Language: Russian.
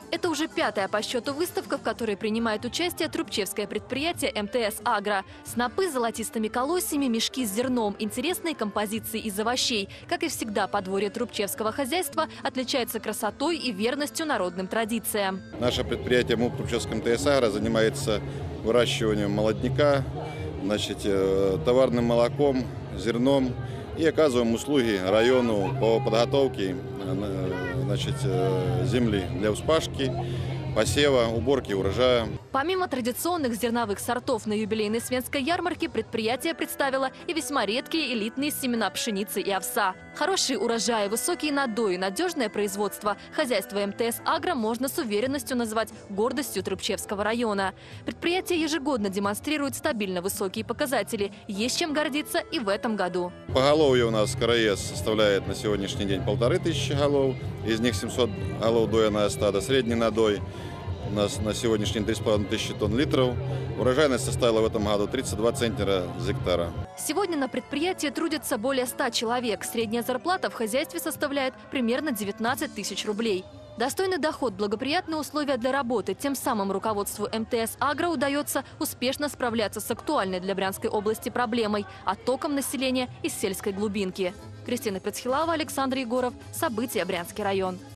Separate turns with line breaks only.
Это уже пятая по счету выставка, в которой принимает участие трубчевское предприятие МТС «Агро». Снопы с золотистыми колосьями, мешки с зерном, интересные композиции из овощей. Как и всегда, подворье трубчевского хозяйства отличается красотой и верностью народным традициям.
Наше предприятие МУП Трубчевское МТС «Агро» занимается выращиванием молодняка, товарным молоком, зерном и оказываем услуги району по подготовке земли для вспашки, посева, уборки урожая.
Помимо традиционных зерновых сортов на юбилейной Свенской ярмарке предприятие представило и весьма редкие элитные семена пшеницы и овса. Хорошие урожаи, высокие надои, надежное производство. Хозяйство МТС «Агро» можно с уверенностью назвать гордостью Трубчевского района. Предприятие ежегодно демонстрирует стабильно высокие показатели. Есть чем гордиться и в этом году.
Поголовье у нас скороез составляет на сегодняшний день 1500 голов. Из них 700 голов доеное стадо. Средний надой у нас на сегодняшний день 3500 тонн литров. Урожайность составила в этом году 32 центнера с гектара.
Сегодня на предприятии трудится более 100 человек. Средняя зарплата в хозяйстве составляет примерно 19 тысяч рублей. Достойный доход, благоприятные условия для работы. Тем самым руководству МТС «Агро» удается успешно справляться с актуальной для Брянской области проблемой – оттоком населения из сельской глубинки. Кристина Пецхилава, Александр Егоров. События. Брянский район.